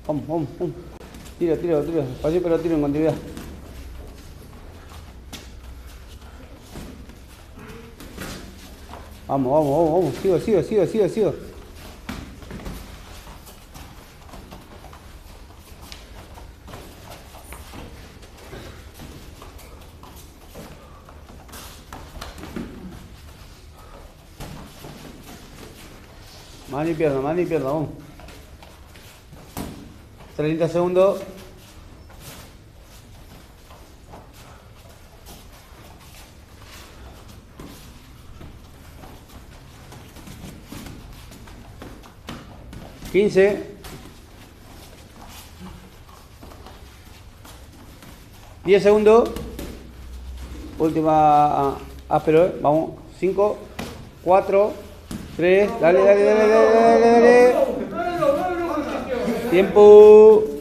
Vamos, vamos, vamos. Tira, tira, tira. Despacio, pero tiro en continuidad. Vamos, vamos, vamos, vamos. Sigo, sigo, sigo, sigo, sigo. Mano y pierna, vamos. 30 segundos. $15. 10 segundos. Última áspero, vamos. 5, 4, 3. Dale, dale, dale, dale, dale, dale. Tiempo.